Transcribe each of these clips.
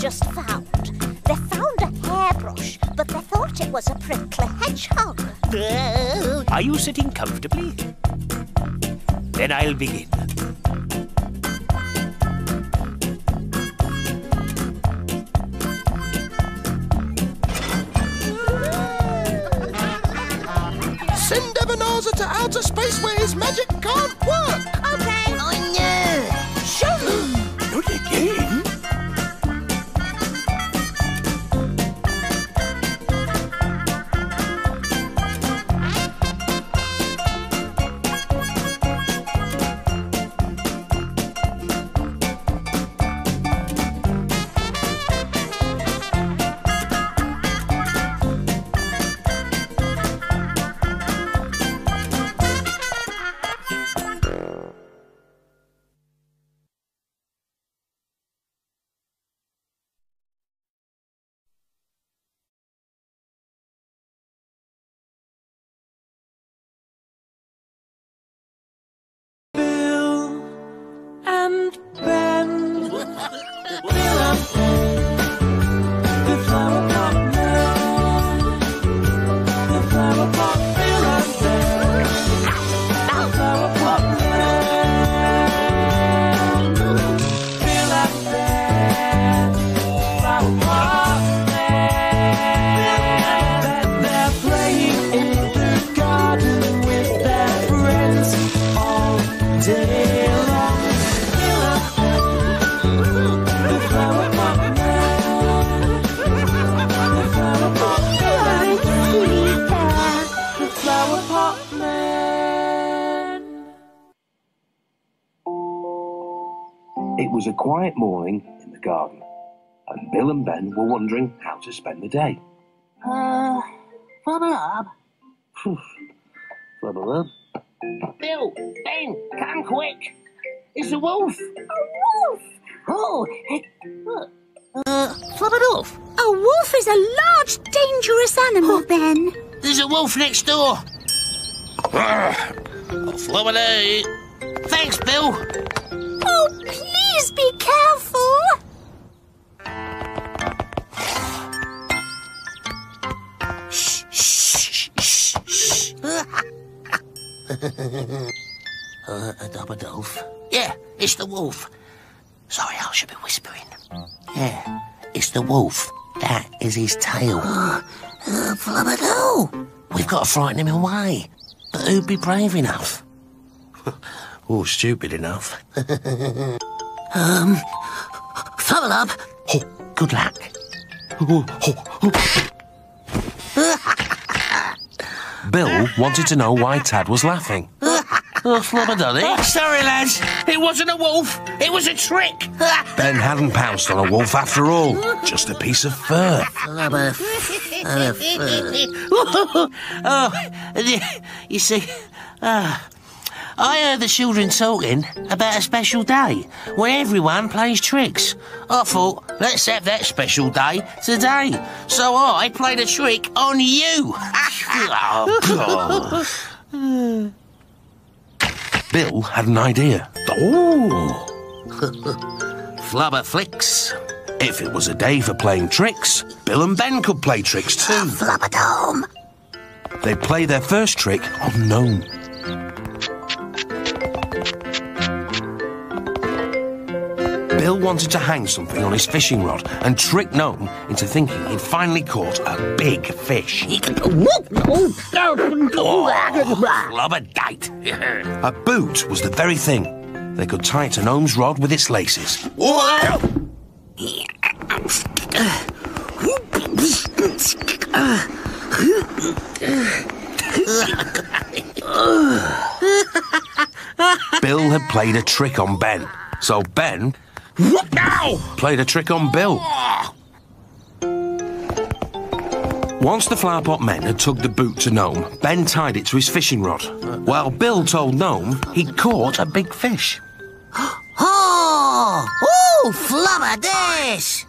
just found. They found a hairbrush, but they thought it was a prickly hedgehog. Are you sitting comfortably? Then I'll begin. Send Ebenezer to outer space where his magic can't work. Okay. Oh, no. Show me. Not again? It was a quiet morning in the garden, and Bill and Ben were wondering how to spend the day. Flubber up. Flubber up. Bill, Ben, come quick. It's a wolf. A wolf? Oh, Flubber Wolf. A wolf is a large, dangerous animal, Ben. There's a wolf next door. Flubber. Thanks, Bill. Oh, please be careful. Shh, shh, shh, shh. A double wolf? Yeah, it's the wolf. Sorry, I should be whispering. Yeah, it's the wolf. That is his tail. Flubber. We've got to frighten him away. But who'd be brave enough? Or stupid enough. Flubber up. Oh, good luck. Bill wanted to know why Tad was laughing. Flubber done it. Sorry, lads. It wasn't a wolf. It was a trick. Ben hadn't pounced on a wolf after all. Just a piece of fur. Flubber. Oh, you see, I heard the children talking about a special day when everyone plays tricks. I thought, let's have that special day today. So I played a trick on you. Oh, God. Bill had an idea. Oh. Flubber flicks. If it was a day for playing tricks, Bill and Ben could play tricks too. Flubber Dome. They'd play their first trick on Gnome. Bill wanted to hang something on his fishing rod and trick Gnome into thinking he'd finally caught a big fish. Flubber date. A boot was the very thing. They could tie it to Gnome's rod with its laces. Bill had played a trick on Ben, so Ben played a trick on Bill. Once the flowerpot men had tugged the boot to Gnome, Ben tied it to his fishing rod, while Bill told Gnome he'd caught a big fish. Oh, Flubber this.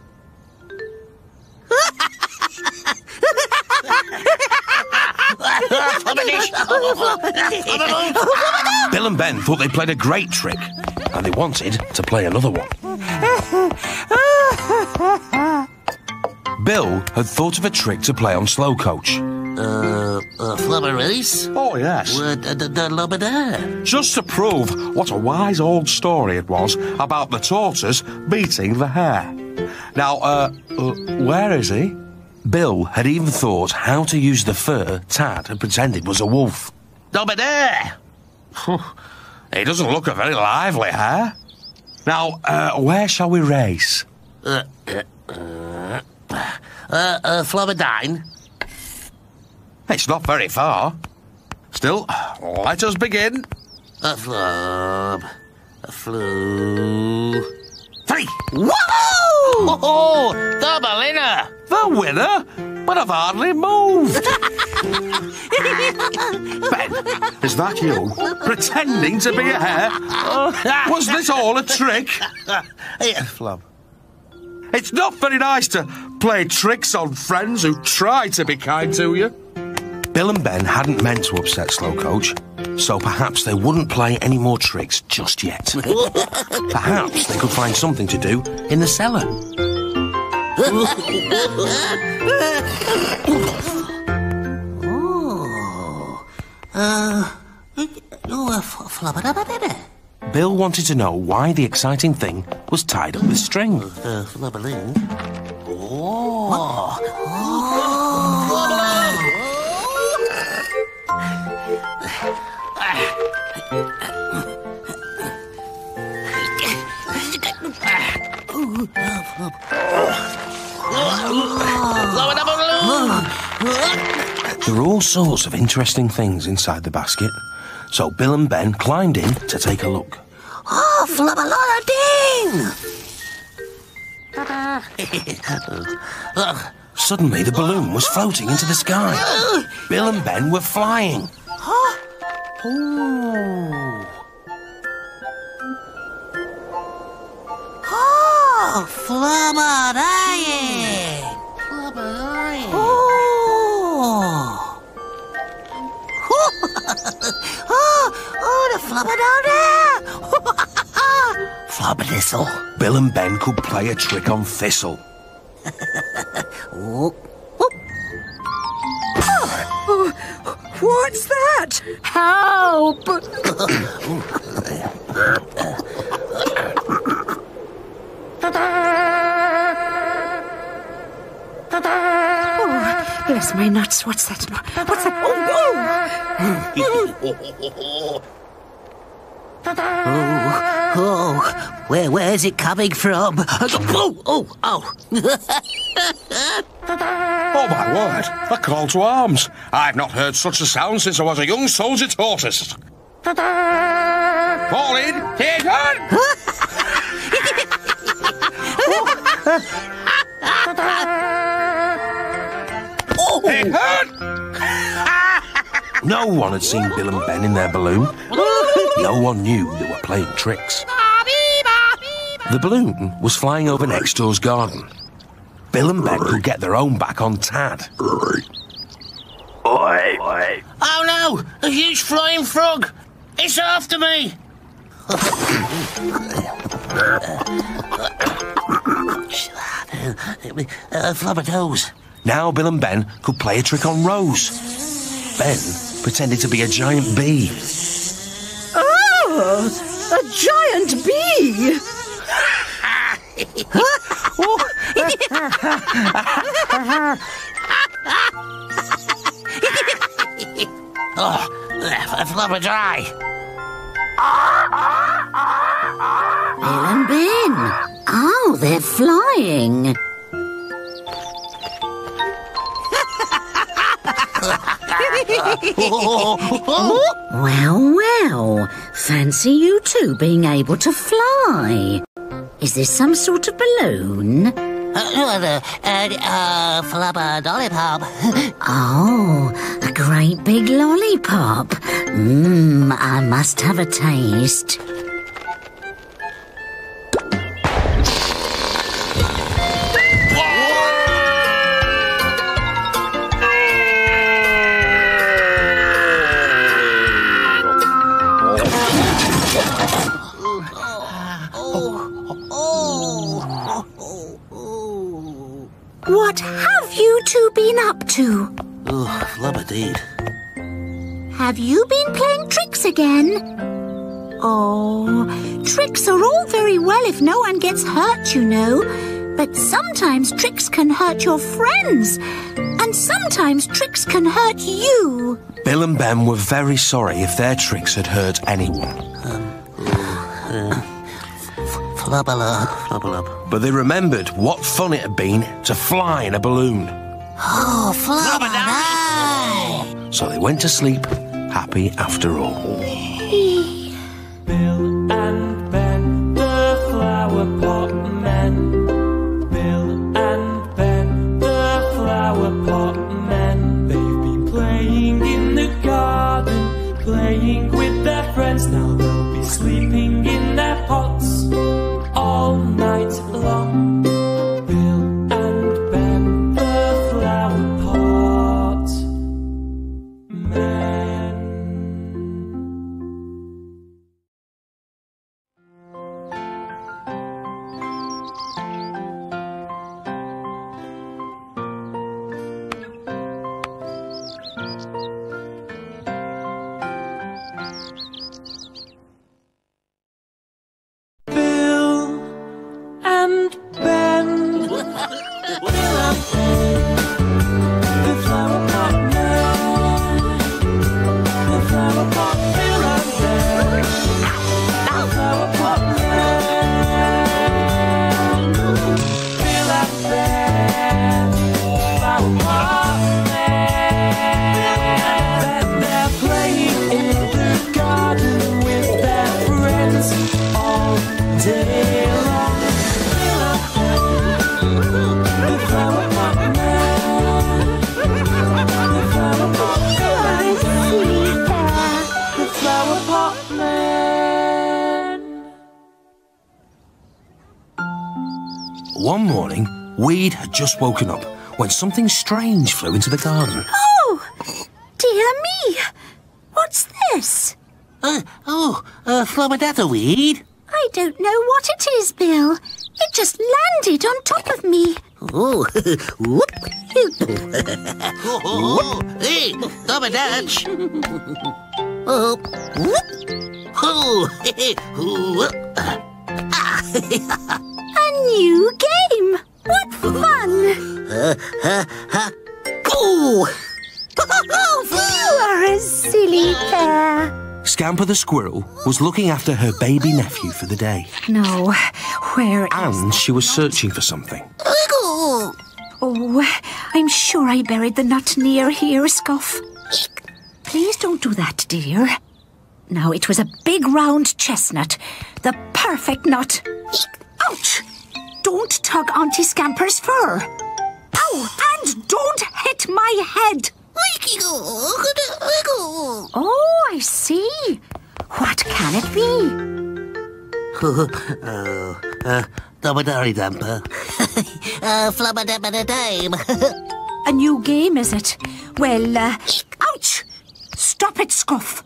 Bill and Ben thought they played a great trick, and they wanted to play another one. Bill had thought of a trick to play on Slow Coach. Flubber race? Oh, yes. The lubber there. Just to prove what a wise old story it was about the tortoise beating the hare. Now, where is he? Bill had even thought how to use the fur Tad had pretended was a wolf. Lubber there. He doesn't look a very lively hare. Now, where shall we race? Flobberdine? It's not very far. Still, let us begin. A flub. A flu. 3. Whoa! Oh, the winner. The winner? But I've hardly moved. Ben, is that you? Pretending to be a hare? Was this all a trick? Here, Flub. It's not very nice to play tricks on friends who try to be kind to you. Bill and Ben hadn't meant to upset Slow Coach, so perhaps they wouldn't play any more tricks just yet. Perhaps they could find something to do in the cellar. Bill wanted to know why the exciting thing was tied up with string. Flubberling. There were all sorts of interesting things inside the basket, so Bill and Ben climbed in to take a look. Oh, flubber-lodding! Suddenly the balloon was floating into the sky. Bill and Ben were flying. Oh, flubber-dying! Flubber-dying! Oh, the flubber down there! Flubber thistle. Bill and Ben could play a trick on Thistle. What's that? Help! Oh, bless my nuts. What's that? What's that? Where's it coming from? Oh, my word, a call to arms. I've not heard such a sound since I was a young soldier tortoise. Fall in, take on! Take on! No one had seen Bill and Ben in their balloon. No one knew they were playing tricks. The balloon was flying over next door's garden. Bill and Ben could get their own back on Tad. Oh no! A huge flying frog! It's after me! Flubber toes. Now Bill and Ben could play a trick on Rose. Ben pretended to be a giant bee. Oh, a giant bee! Flubber dry. Bill and Ben. Oh, they're flying. Well, fancy you two being able to fly. Is this some sort of balloon? Flubber lollipop. Oh, a great big lollipop. I must have a taste. What have you two been up to? Oh, flabberdeed. Have you been playing tricks again? Oh, tricks are all very well if no one gets hurt, you know. But sometimes tricks can hurt your friends. And sometimes tricks can hurt you. Bill and Ben were very sorry if their tricks had hurt anyone. Flubber. But they remembered what fun it had been to fly in a balloon. Oh, flubber. So they went to sleep, happy after all. Bill and Ben, the flower pot men. Bill and Ben, the flower pot men. They've been playing in the garden, playing with their friends. Now they'll be sleeping in their pots all night long. Bill and Ben, the flower pot men. One morning, Weed had just woken up when something strange flew into the garden. Oh, dear me. What's this? Flubber Weed. I don't know what it is, Bill. It just landed on top of me. Oh, whoop. Hey, Flubber Dutch. Oh, whoop. Oh, whoop. A new game. What fun. Oh. You are a silly pair. Scamper the squirrel was looking after her baby nephew for the day. No, where is... And she was searching for something. Oh, I'm sure I buried the nut near here, Scuff. Please don't do that, dear. Now, it was a big round chestnut. The perfect nut. Ouch! Don't tug Auntie Scamper's fur. Ow! And don't hit my head. Oh, I see. What can it be? Dobba-dari damper. Flubba-dabba-da-dame. A new game, is it? Well, ouch! Stop it, Scuff.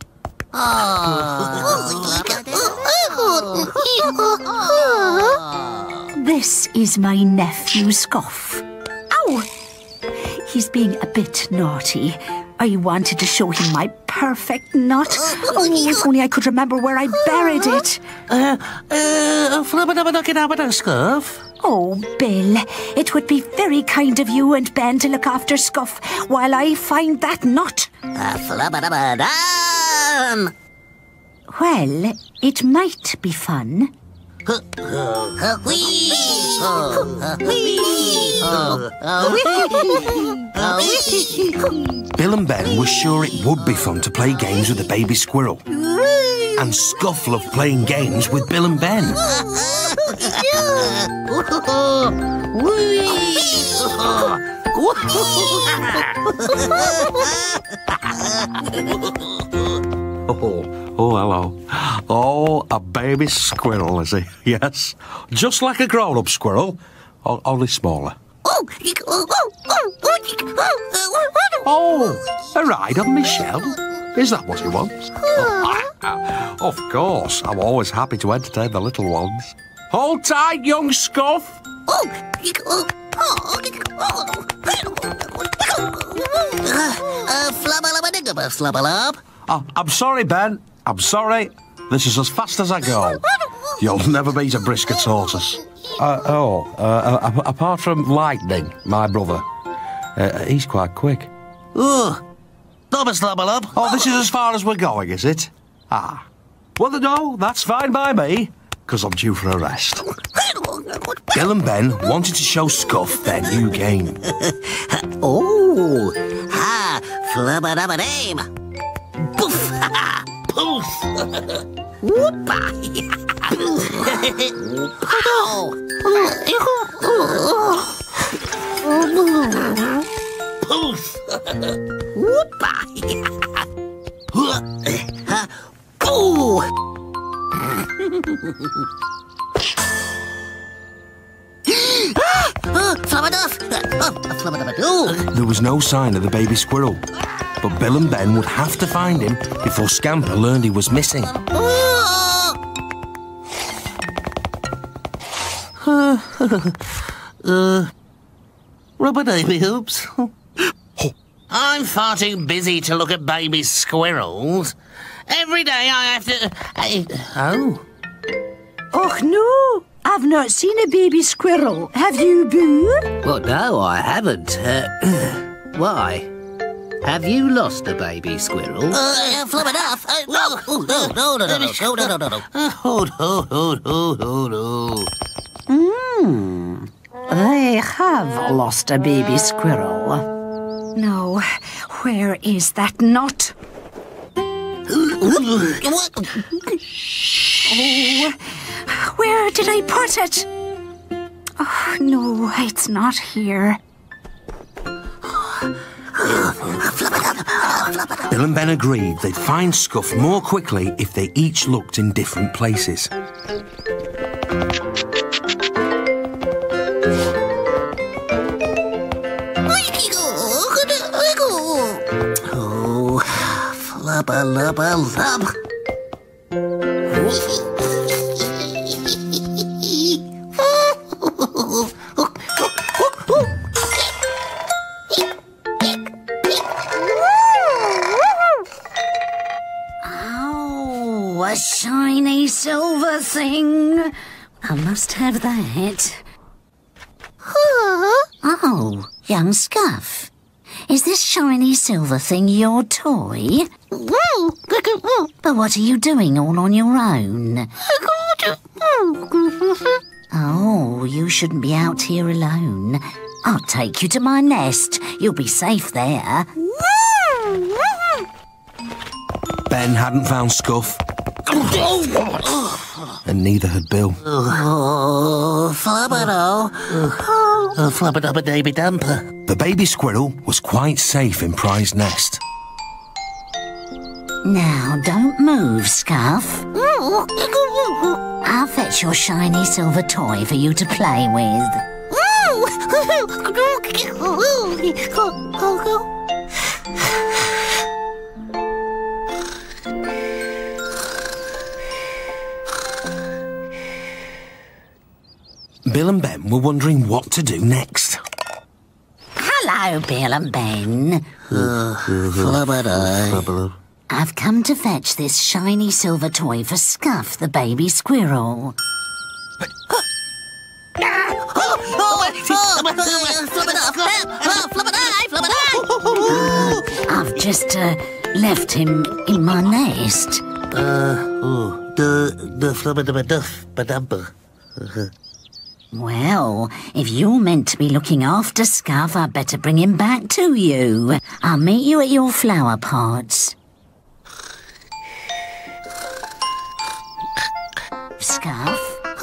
This is my nephew, Scuff. Ow! He's being a bit naughty. I wanted to show him my perfect nut. Oh, if only I could remember where I buried it. Flubba-dabba-dabba-dabba, Scuff. Oh, Bill, it would be very kind of you and Ben to look after Scuff while I find that nut. Flubba-dabba-dam. Well, it might be fun. Bill and Ben were sure it would be fun to play games with the baby squirrel. And Scuff loved playing games with Bill and Ben. Oh, hello. Oh, a baby squirrel, is he? Yes. Just like a grown-up squirrel, only smaller. Oh, a ride on Michelle? Is that what he wants? Of course, I'm always happy to entertain the little ones. Hold tight, young Scuff. Flubber Flubber. I'm sorry, Ben. I'm sorry. This is as fast as I go. You'll never beat a brisker tortoise. Apart from Lightning, my brother, he's quite quick. Flubber Flubber. Oh, this is as far as we're going, is it? Ah. Well, no, that's fine by me, because I'm due for a rest. Bill and Ben wanted to show Scuff their new game. Flubber Dubber Dame. Poof! Poof! Whoopa! Poof! Whoopa! Ooh! There was no sign of the baby squirrel, but Bill and Ben would have to find him before Scamper learned he was missing. Rubber baby hoops. I'm far too busy to look at baby squirrels. Every day I have to... Oh, no. I've not seen a baby squirrel. Have you, Boo? Well, no, I haven't. Why? Have you lost a baby squirrel? Flub enough. No. They have lost a baby squirrel. No, where is that knot? Oh, where did I put it? Oh, no, it's not here. Bill and Ben agreed they'd find Scuff more quickly if they each looked in different places. Oh, flubber lubber lub. Oh, a shiny silver thing. I must have that. Oh, young Scuff. Is this shiny silver thing your toy? But what are you doing all on your own? Oh, you shouldn't be out here alone. I'll take you to my nest. You'll be safe there. Ben hadn't found Scuff, and neither had Bill. Oh, flubber-o. Oh, flubber-dubber-daby-dumper. The baby squirrel was quite safe in Pry's nest. Now, don't move, Scuff. I'll fetch your shiny silver toy for you to play with. Bill and Ben were wondering what to do next. Hello, Bill and Ben. Flubber-dubber. I've come to fetch this shiny silver toy for Scuff, the baby squirrel. I've just left him in my nest. The flubber-dubber-duff-ba-dumper. Well, if you're meant to be looking after Scuff, I'd better bring him back to you. I'll meet you at your flower pots. Scuff?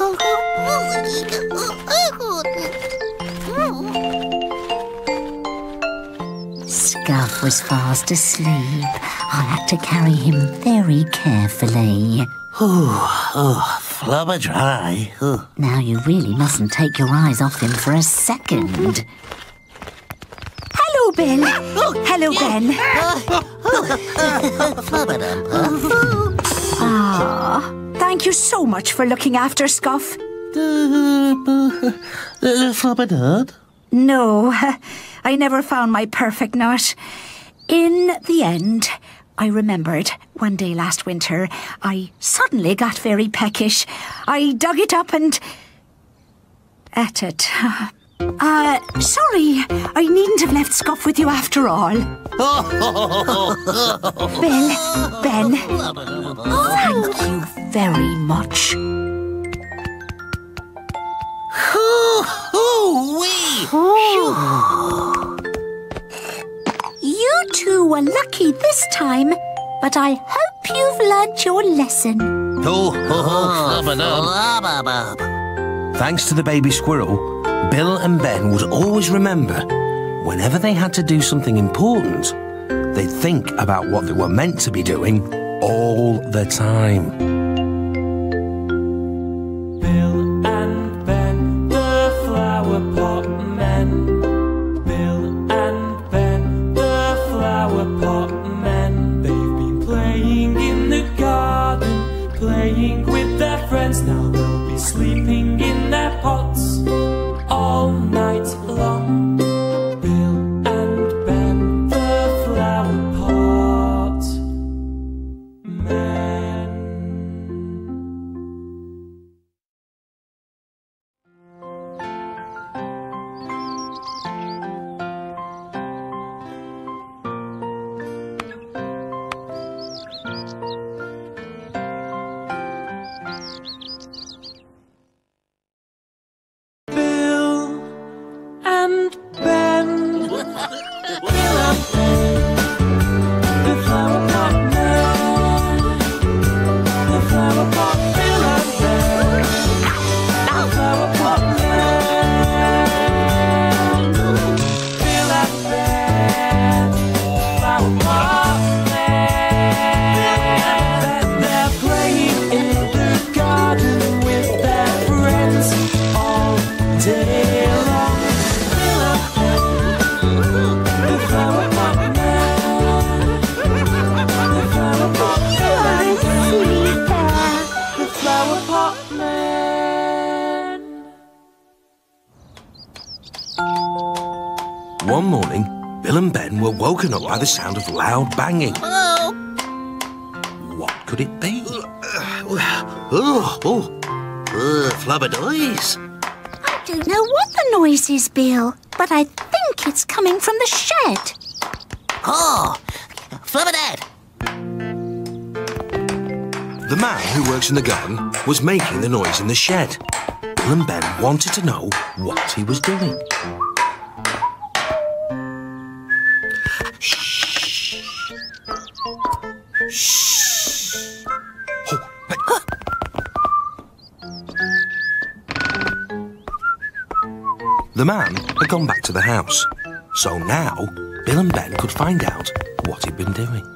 Scuff was fast asleep. I had to carry him very carefully. Flubber dry. Now you really mustn't take your eyes off him for a second. Hello, Bill. Hello, Ben. Flubber-dumper. Ah, thank you so much for looking after Scuff. Flubber-dub? No, I never found my perfect knot. In the end, I remembered one day last winter, I suddenly got very peckish. I dug it up and ate it. Sorry, I needn't have left Scuff with you after all. Ben, thank you very much. You two were lucky this time, but I hope you've learnt your lesson. Thanks to the baby squirrel, Bill and Ben would always remember, whenever they had to do something important, they'd think about what they were meant to be doing all the time. Bill and Ben, the flower pot men. Bill and Ben, the flower pot men. They've been playing in the garden, playing with their friends. Now they'll be sleeping in their pots all night long. Bill and Ben, the flower pot men. Bill and Ben. Bill and Ben, the flower pot men. The flower pot. Bill and Ben, the flower pot men. Bill and Ben, flower pot men. They're playing in the garden with their friends all day long. Bill and Ben, the flower pot man. The flower pot man. The flower pot man. One morning, Bill and Ben were woken up by the sound of loud banging. What could it be? Flabberdice. I don't know what the noise is, Bill, but I think it's coming from the shed. Oh, Flabberdad. The man who works in the garden was making the noise in the shed. Bill and Ben wanted to know what he was doing. The man had gone back to the house, so now Bill and Ben could find out what he'd been doing.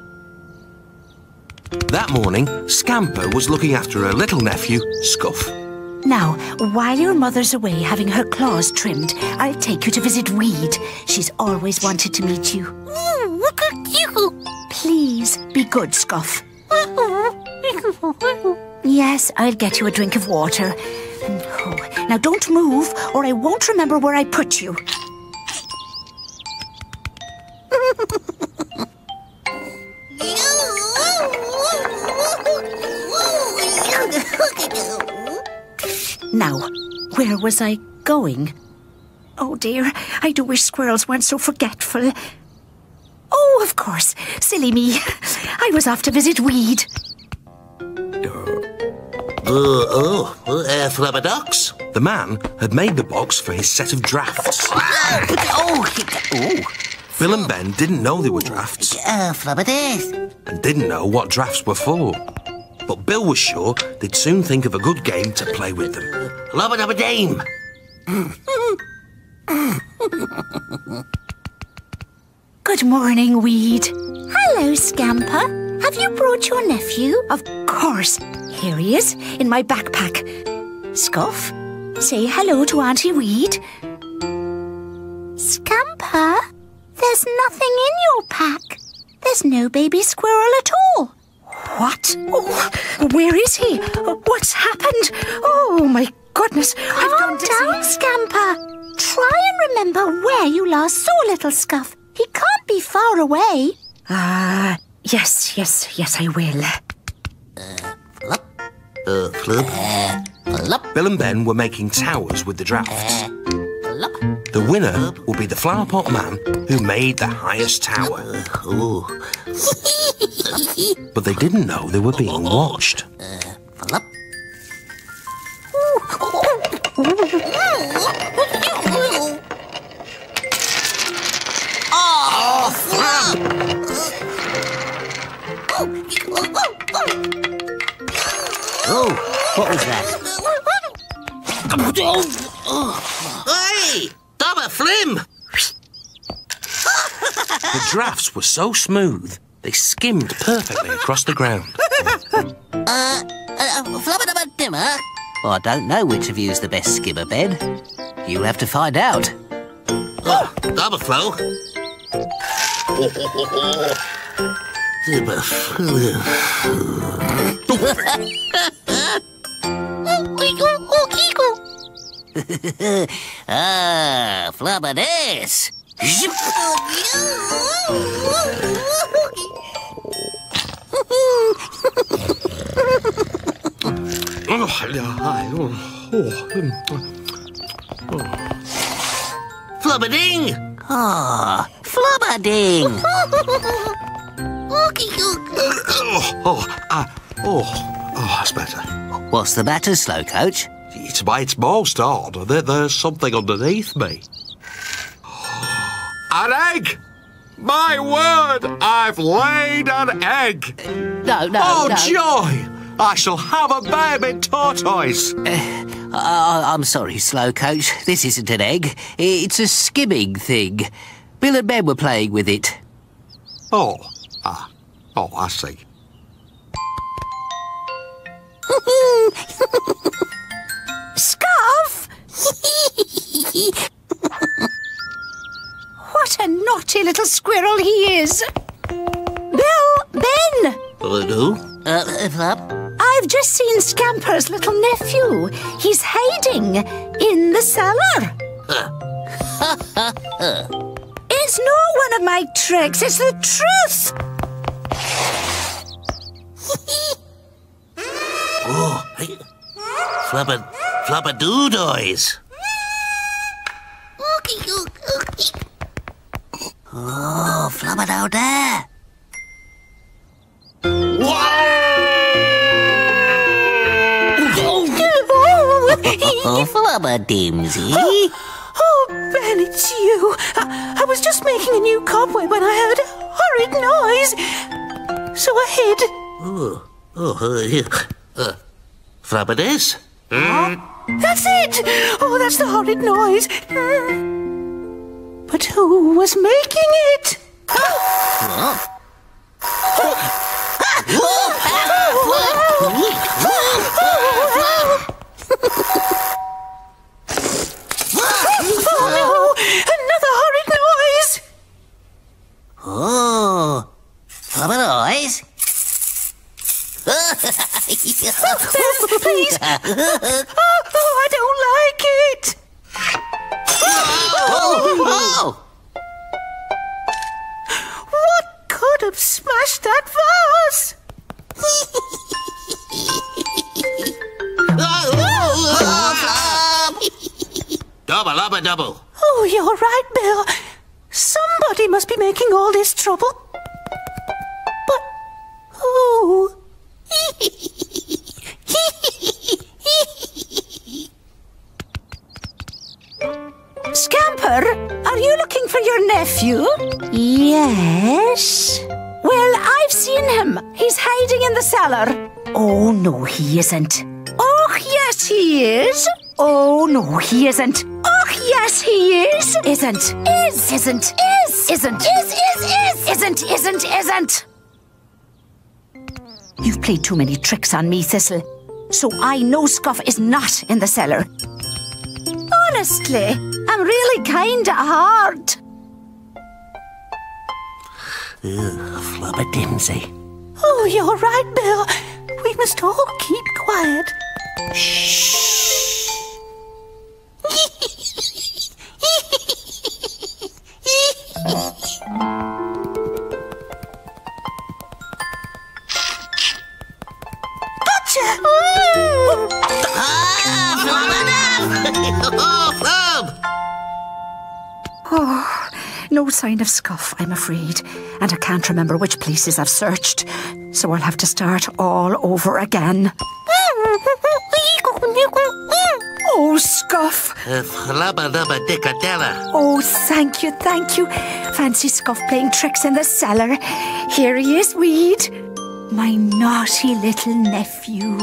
That morning, Scamper was looking after her little nephew, Scuff. Now, while your mother's away having her claws trimmed, I'll take you to visit Weed. She's always wanted to meet you. Please, be good, Scuff. Yes, I'll get you a drink of water. Oh, now don't move, or I won't remember where I put you. Now, where was I going? Oh dear, I do wish squirrels weren't so forgetful. Oh, of course, silly me. I was off to visit Weed. Flabberdox. The man had made the box for his set of drafts. Bill and Ben didn't know they were drafts Flabberdad. and didn't know what drafts were for. But Bill was sure they'd soon think of a good game to play with them. Lubba-dubba-dame. Good morning, Weed. Hello, Scamper. Have you brought your nephew? Of course. Here he is, in my backpack. Scuff, say hello to Auntie Weed. Scamper, there's nothing in your pack. There's no baby squirrel at all. What? Oh, where is he? What's happened? Oh, my goodness. Calm down, Scamper. Try and remember where you last saw little Scuff. He can't be far away. Yes, I will. Bill and Ben were making towers with the drafts. The winner will be the flower pot man who made the highest tower. But they didn't know they were being watched. Oh, what was that? Hey! Double flim! The drafts were so smooth, they skimmed perfectly across the ground. Oh, I don't know which of you's the best skimmer, Ben. You'll have to find out. Oh, double flow. Double flow. Flubber this. Flubberding! Flubberding! That's better. What's the matter, Slow Coach? It's most odd. There's something underneath me. An egg! My word, I've laid an egg! No. Joy! I shall have a baby tortoise! I'm sorry, Slow Coach. This isn't an egg. It's a skimming thing. Bill and Ben were playing with it. I see. Scarf! What a naughty little squirrel he is. Bill, Ben! Hello? Flub? I've just seen Scamper's little nephew. He's hiding in the cellar. It's not one of my tricks, it's the truth. Oh, hey. Flabberdoodles. Oh, Flubber there. Flubber Dimsy. Oh, Ben, it's you. I was just making a new cobweb when I heard a horrid noise. So I hid. Flabberdis? That's it! Oh, that's the horrid noise. But who was making it? Oh, no! Another horrid noise! Oh, Flubber eyes? Please! Oh, I don't like it! Oh! What could have smashed that vase? Double, lubber, double. Oh, you're right, Bill. Somebody must be making all this trouble. But who? Scamper, are you looking for your nephew? Yes. Well, I've seen him. He's hiding in the cellar. Oh, no, he isn't. Oh, yes, he is. Oh, no, he isn't. Oh, yes, he is. Isn't. Is. Isn't. Is. Isn't. Is. Isn't. Isn't. You've played too many tricks on me, Thistle. So I know Scuff is not in the cellar. Honestly, I'm really kinda hard. Flubber Dimsy. Oh, you're right, Bill. We must all keep quiet. Oh, no sign of Scuff, I'm afraid. And I can't remember which places I've searched. So I'll have to start all over again. Oh, Scuff. Oh, thank you, thank you. Fancy Scuff playing tricks in the cellar. Here he is, Weed. My naughty little nephew.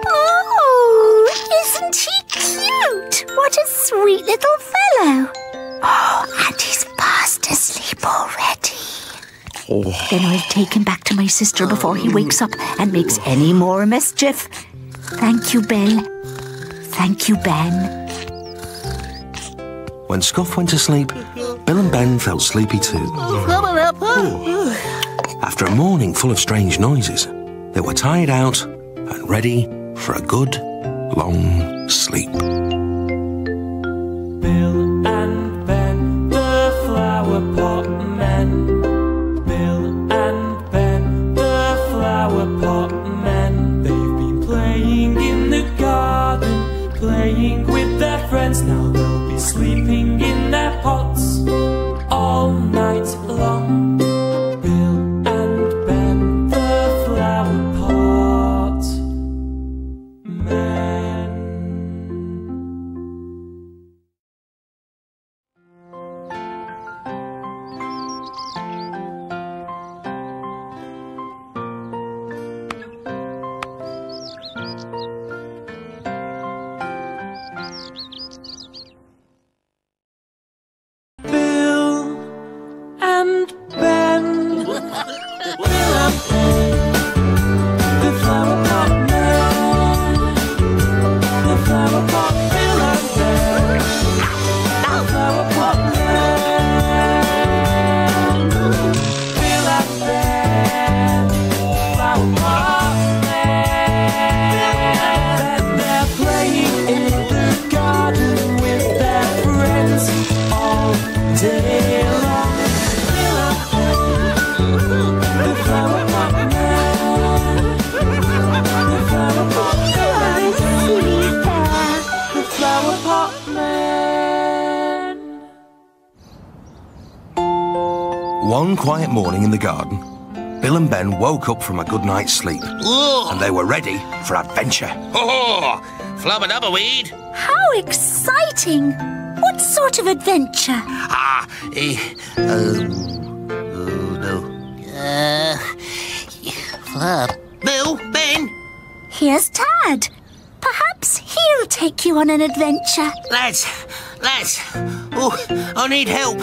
Oh, isn't he cute? What a sweet little fellow. Oh, and he's fast asleep already. Then I'll take him back to my sister before he wakes up and makes any more mischief. Thank you, Bill. Thank you, Ben. When Scuff went to sleep, Bill and Ben felt sleepy too. After a morning full of strange noises, they were tired out and ready for a good, long sleep. Bill and Ben, the flower pot men. Bill and Ben, the flower pot men. They've been playing in the garden, playing with their friends. Now they'll be sleeping in their pots all night long. Bill and Ben, the flower pot men. Bill and Ben. Bill and Ben, the flower pot men. The flower pot, Bill and Ben. The flower pot men. Bill and Ben, flower pot men. They're playing in the garden with their friends all day long. Bill and Ben, the flower pot man. The flower pot man. The flower pot man. One quiet morning in the garden, Bill and Ben woke up from a good night's sleep. And they were ready for adventure. Oh, flubba dubba weed. How exciting! What sort of adventure? Flub. Bill, Ben. Here's Tad. Perhaps he'll take you on an adventure. Lads. Oh, I need help.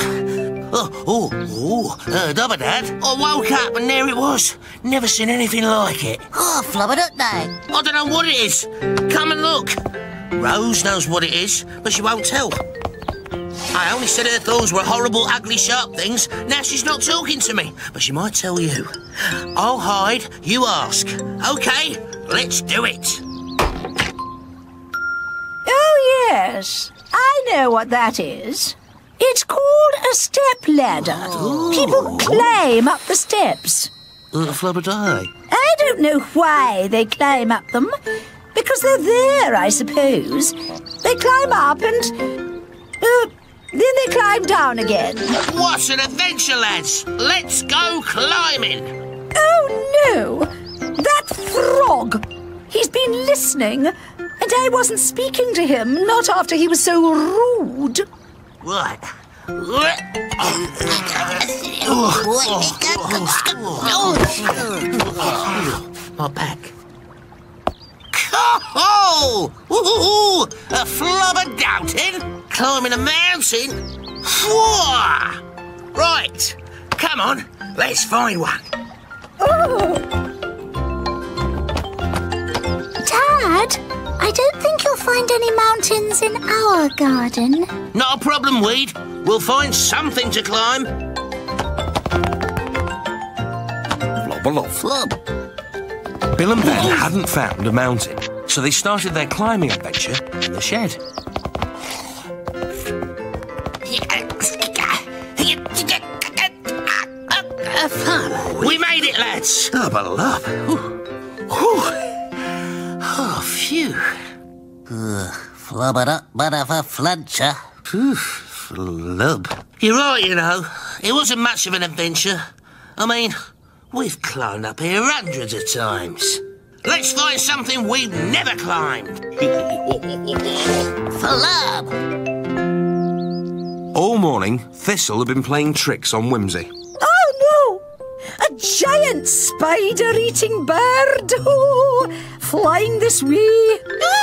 Dubba Dad. I woke up and there it was. Never seen anything like it. Oh, flubber day. I don't know what it is. Come and look. Rose knows what it is, but she won't tell. I only said her thoughts were horrible, ugly, sharp things. Now she's not talking to me, but she might tell you. I'll hide, you ask. Okay, let's do it. Oh, yes. I know what that is. It's called a step ladder. People climb up the steps. Flubber die. I don't know why they climb up them. Because they're there, I suppose. They climb up and... then they climb down again. What an adventure, lads. Let's go climbing. Oh, no. That frog. He's been listening, and I wasn't speaking to him, not after he was so rude. Right. My back. Oh! Ooh, a flubber doubting, climbing a mountain. Whoa! Right, come on, let's find one. Dad, I don't think you'll find any mountains in our garden. Not a problem, Weed. We'll find something to climb. Flub. Bill and Ben hadn't found a mountain, so they started their climbing adventure in the shed. We made it, lads. Oh, phew. Flubber up, but of a fluncher. Flub. You're right, you know. It wasn't much of an adventure. I mean, we've climbed up here hundreds of times. Let's find something we've never climbed. Flub! All morning, Thistle had been playing tricks on Whimsy. Oh, no! A giant spider-eating bird! Oh, flying this way!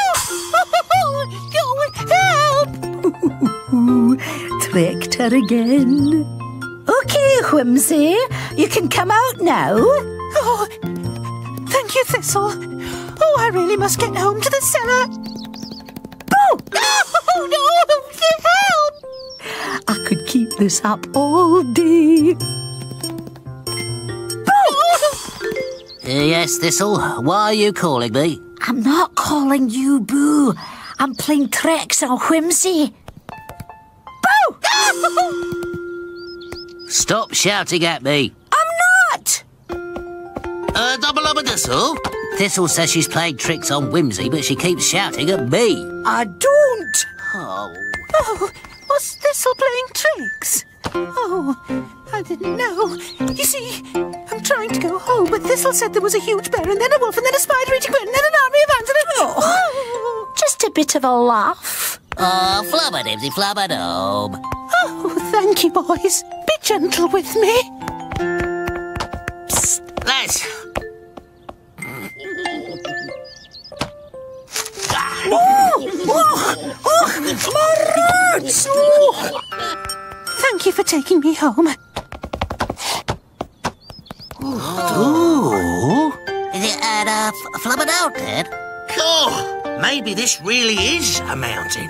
Help! Tricked her again. OK, Whimsy, you can come out now. Oh, thank you, Thistle. Oh, I really must get home to the cellar. Oh! Oh, no! Help! I could keep this up all day. Yes, Thistle, why are you calling me? I'm not calling you, Boo. I'm playing tricks on Whimsy. Boo! Stop shouting at me. I'm not! Double up a Thistle? Thistle says she's playing tricks on Whimsy, but she keeps shouting at me. I don't! Oh. Oh, was Thistle playing tricks? Oh, I didn't know. You see, I'm trying to go home, but Thistle said there was a huge bear, and then a wolf, and then a spider-eating bird, and then an army of ants, and Oh, just a bit of a laugh. Oh, flubba-dibsy flubba-dome. Oh, thank you, boys. Be gentle with me. Psst, lads. My roots! Oh. Thank you for taking me home. Ooh. Is it flubba-dome, Dad? Cool. Maybe this really is a mountain.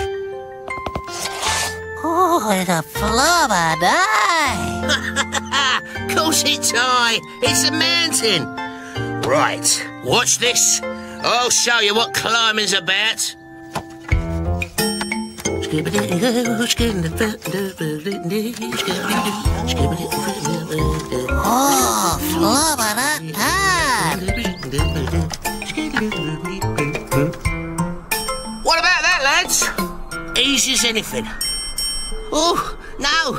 Oh, it's a flubba-dome. Course it's I. It's a mountain. Right. Watch this. I'll show you what climbing's about. Oh, flubba-dome. What about that, lads? Easy as anything. Oh, no.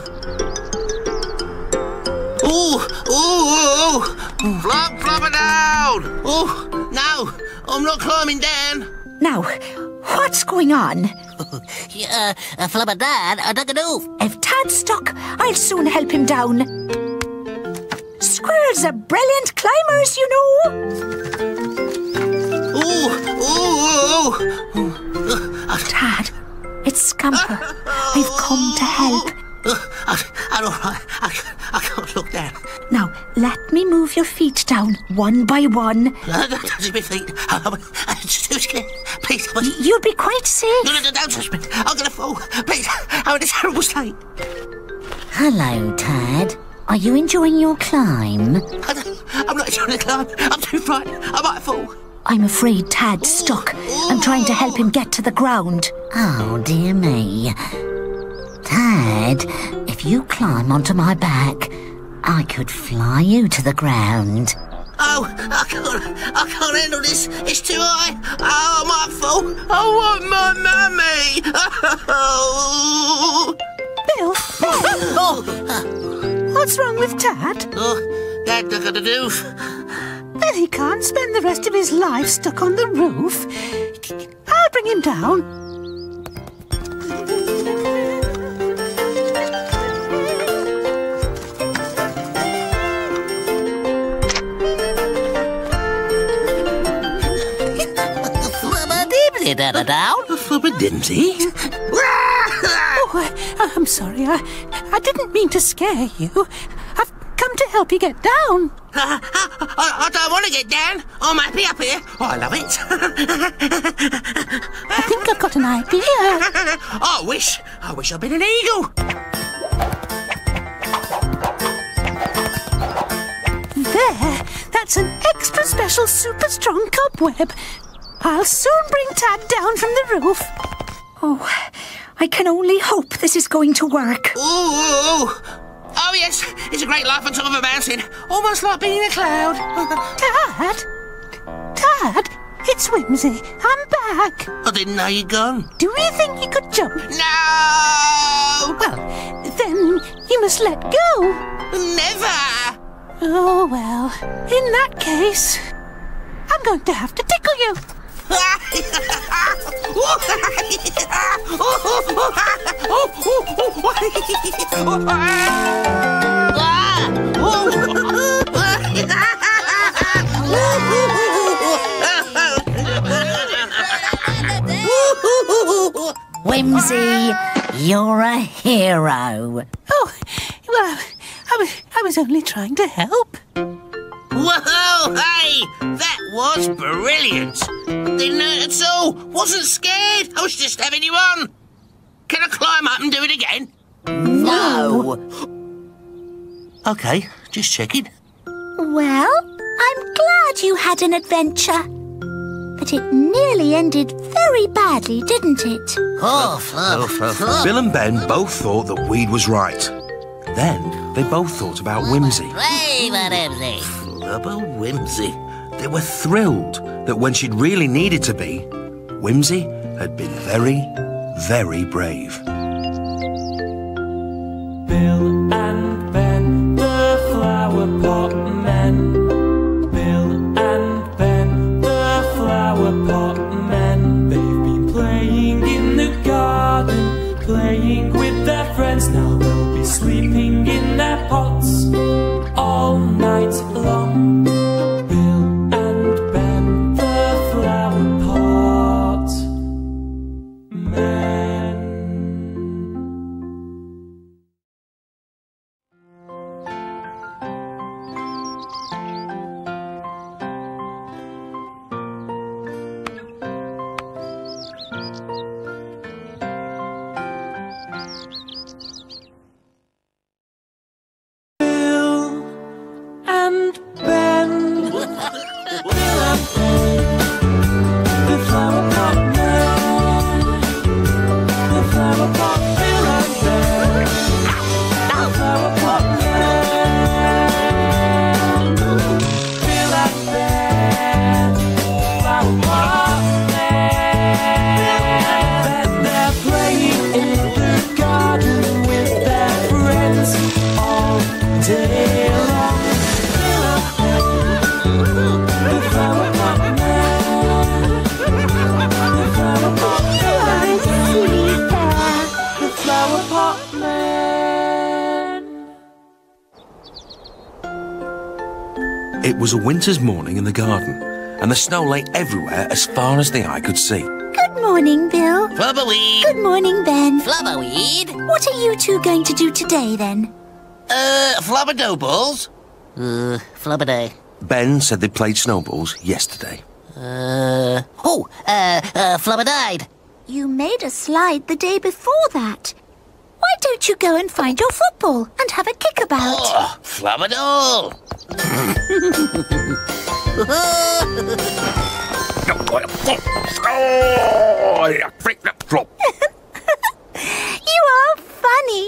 Oh. Flubba down. Oh, no. I'm not climbing down. Now, what's going on? Flubba-dad, I dug a doof. If Tad's stuck, I'll soon help him down. Squirrels are brilliant climbers, you know. Tad, it's Scamper. I've come to help. I can't look down. Now, let me move your feet down, one by one. Don't touch my feet. I'm too scared. Please. You'll be quite safe. No, don't touch me. I'm going to fall. Please. I'm in a terrible state. Hello, Tad. Are you enjoying your climb? I'm not trying to climb. I'm too frightened. I might fall. I'm afraid Tad's stuck. I'm trying to help him get to the ground. Oh, dear me. Tad, if you climb onto my back, I could fly you to the ground. Oh, I can't handle this. It's too high. Oh, I might fall. I want my mummy. Oh. Bill, what's wrong with Tad? Oh, Dad dug a doof. Well, he can't spend the rest of his life stuck on the roof. I'll bring him down. Flubba-dibsy-da-da-down. Flubba-dimsy? Oh, I'm sorry. I didn't mean to scare you. I've come to help you get down. I don't want to get down. I'm happy up here. I love it. I think I've got an idea. I wish I'd been an eagle. There, that's an extra special super strong cobweb. I'll soon bring Tad down from the roof. Oh, I can only hope this is going to work. Oh, yes, it's a great life on top of a mountain. Almost like being a cloud. Tad, It's Whimsy. I'm back. I didn't know you'd gone. Do you think you could jump? No! Well, then you must let go. Never! Oh, well, in that case, I'm going to have to tickle you. Whimsy, you're a hero. Oh, well, I was only trying to help. Whoa, hey! That was brilliant! Didn't hurt at all. Wasn't scared. I was just having you on. Can I climb up and do it again? No. OK, just checking. Well, I'm glad you had an adventure. But it nearly ended very badly, didn't it? Bill and Ben both thought that Weed was right. Then they both thought about Whimsy. Flubber Whimsy. They were thrilled that when she'd really needed to be, Whimsy had been very, very brave. Bill and Ben, the flower pot men. Bill and Ben, the flower pot men. They've been playing in the garden, playing with their friends. Now they'll be sleeping in their pots all night long. Bill and Ben, the flower pot men. It was a winter's morning in the garden, and the snow lay everywhere as far as the eye could see. Good morning, Bill. Flubberweed. Good morning, Ben. Flubberweed? What are you two going to do today, then? Flubberdoe balls? Flubberday. Ben said they played snowballs yesterday. Flubberdayed. You made a slide the day before that. Why don't you go and find your football and have a kickabout? Oh, Flubberdoe. You are funny.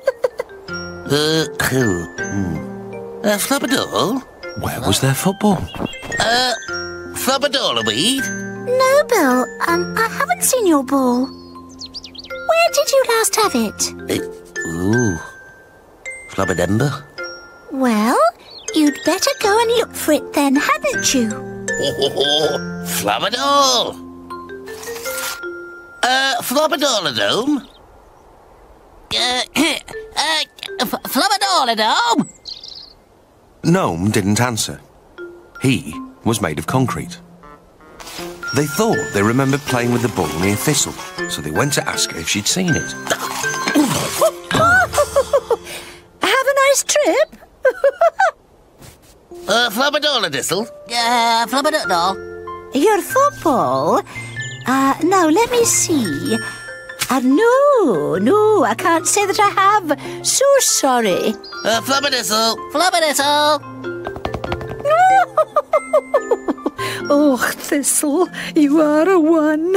Flubberdoe? Where was their football? Flubberdoe-weed? No, Bill. I haven't seen your ball. Where did you last have it? Flubberdember? Well, you'd better go and look for it then, hadn't you? Flubberdoe! Flubberdoe-a-dome? Flubberdoe-a-dome? Gnome didn't answer. He was made of concrete. They thought they remembered playing with the ball near Thistle, so they went to ask her if she'd seen it. Have a nice trip. Flubberdoe-a-distle? Flubberdoe-doll? Your football? Now, let me see. No, I can't say that I have. So sorry. Flubberdistle? Flubberdistle? Oh, Thistle, you are a one.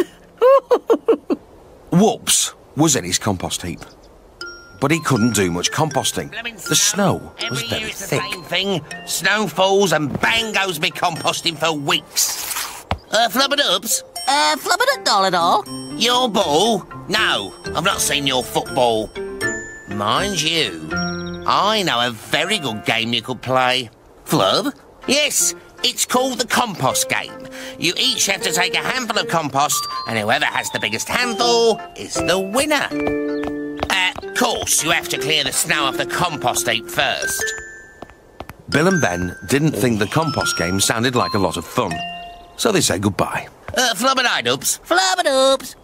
Whoops was in his compost heap. But he couldn't do much composting. The snow was very thick. Same thing. Snow falls and bang goes me composting for weeks. Flubber-dubs? Flubber at all? Your ball? No, I've not seen your football. Mind you, I know a very good game you could play. Flub? Yes, it's called the compost game. You each have to take a handful of compost, and whoever has the biggest handful is the winner. Of course, you have to clear the snow off the compost heap first. Bill and Ben didn't think the compost game sounded like a lot of fun, so they said goodbye. Flubber-dubs? Flubber-dubs.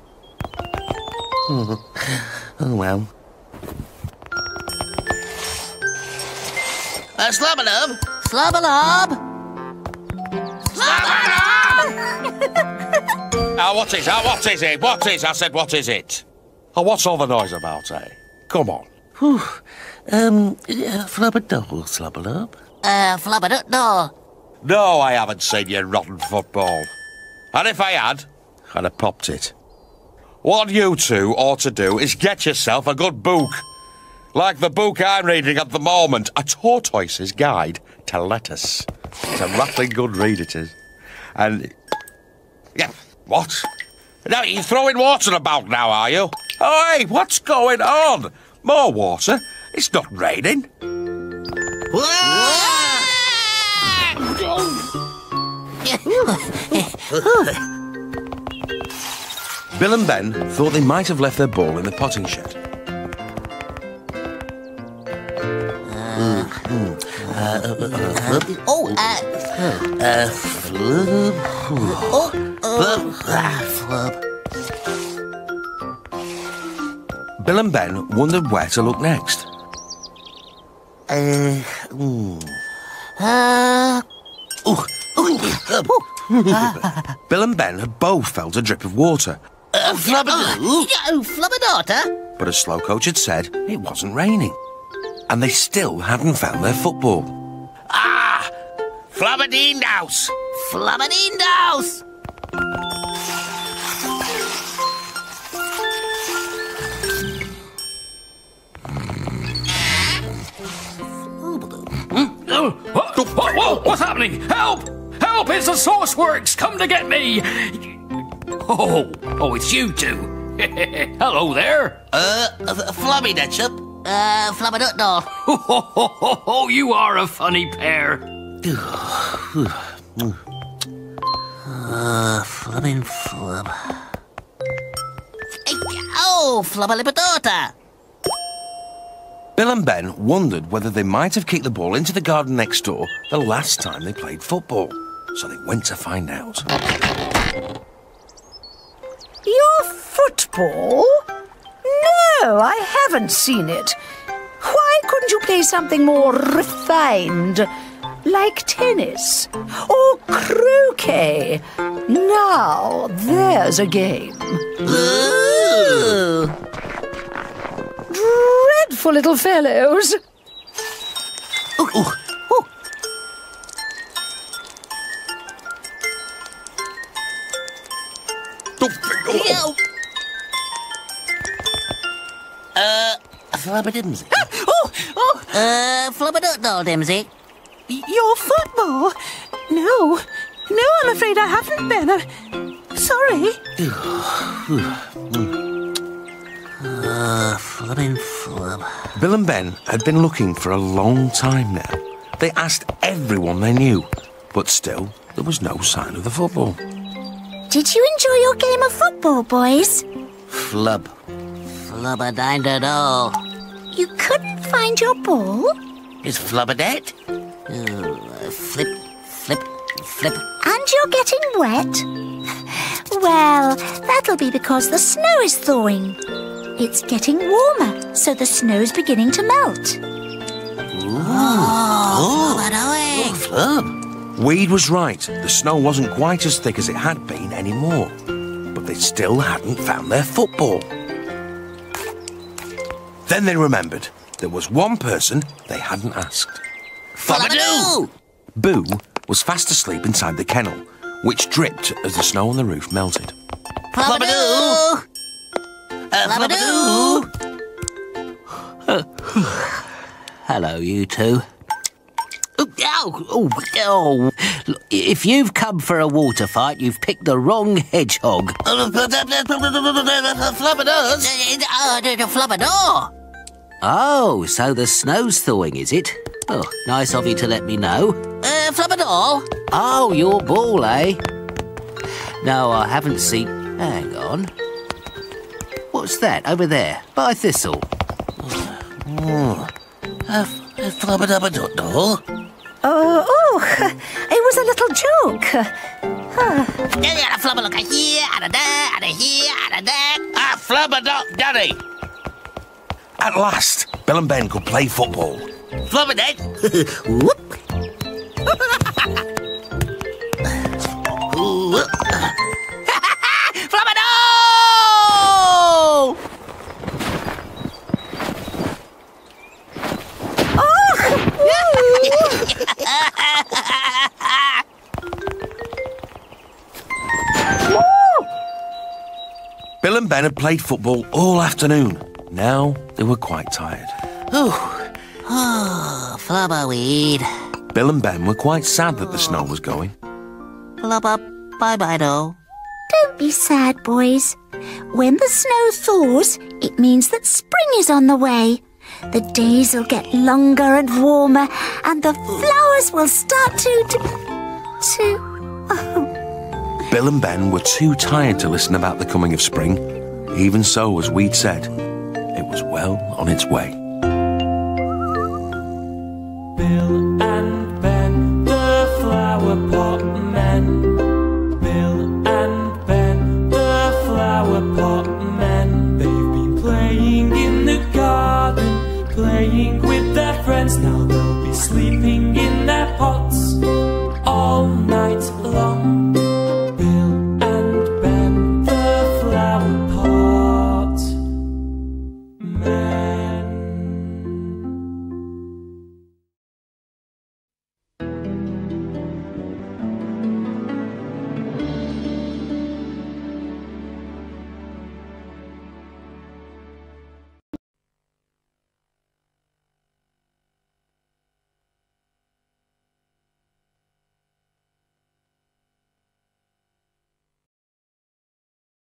Oh, well. Slubber-dub? Slubber-lub. What is it? What is it? What is? I said, what is it? Oh, what's all the noise about, eh? Come on. Flubber-dub or slubber-dub? Flubber-dub. No, I haven't seen your rotten football. And if I had, I'd have popped it. What you two ought to do is get yourself a good book. Like the book I'm reading at the moment, A Tortoise's Guide to Lettuce. It's a rattling good read, it is. And... yeah, what? Now, you're throwing water about now, are you? Oh, hey, what's going on? More water? It's not raining. Bill and Ben thought they might have left their ball in the potting shed. Bill and Ben wondered where to look next. Bill and Ben had both felt a drip of water. Flubber-daughter? But as Slowcoach had said, it wasn't raining. And they still hadn't found their football. Ah! Flubber-deen-douse! Flubber-deen-douse! Whoa, what's happening? Help! Help! It's the Sauce Works! Come to get me! Oh, it's you two. Hello there. Flubby-dutchup? Flubber-dut-doll. Oh, you are a funny pair. Flubbing flub. Oh, flubber-lipper-daughter. Bill and Ben wondered whether they might have kicked the ball into the garden next door the last time they played football. So they went to find out. Your football? No, I haven't seen it. Why couldn't you play something more refined? Like tennis or croquet? Now, there's a game. Ooh. Dreadful little fellows. Flubber-dimsy? Flubber-dut-doll, Dimsy. Your football? No, I'm afraid I haven't been. Sorry. Flubbing flub. Bill and Ben had been looking for a long time now. They asked everyone they knew, but still there was no sign of the football. Did you enjoy your game of football, boys? Flub. Flubber-dine-doll. You couldn't find your ball? Is Flubber-det? Flip, flip, flip. And you're getting wet? Well, that'll be because the snow is thawing. It's getting warmer, so the snow's beginning to melt. Flubber-doing. Flub. Weed was right. The snow wasn't quite as thick as it had been anymore. But they still hadn't found their football. Then they remembered there was one person they hadn't asked. Flubber-doo! Boo was fast asleep inside the kennel, which dripped as the snow on the roof melted. Flubber-doo! Flubber-doo! Hello, you two. Ow! Oh. Look, if you've come for a water fight, you've picked the wrong hedgehog. Flubador! Oh, so the snow's thawing, is it? Oh, nice of you to let me know. Flubador? Oh, your ball, eh? No, I haven't seen... Hang on. What's that over there? By Thistle. Flubador? It was a little joke. Flubber, look here, and a there, and a here, and a there. Flubador, Daddy! At last, Bill and Ben could play football. Flubador! Whoop! Flubador! Bill and Ben had played football all afternoon. Now they were quite tired. Flubberweed. Bill and Ben were quite sad that the snow was going. Flubber, bye-bye, though. Don't be sad, boys. When the snow thaws, it means that spring is on the way. The days will get longer and warmer, and the flowers will start to... Bill and Ben were too tired to listen about the coming of spring. Even so, as we'd said, it was well on its way. Bill and Ben, the flower pot men. Bill and Ben, the flower pot men. They've been playing in the garden, playing with their friends. Now they'll be sleeping in their pots all night long.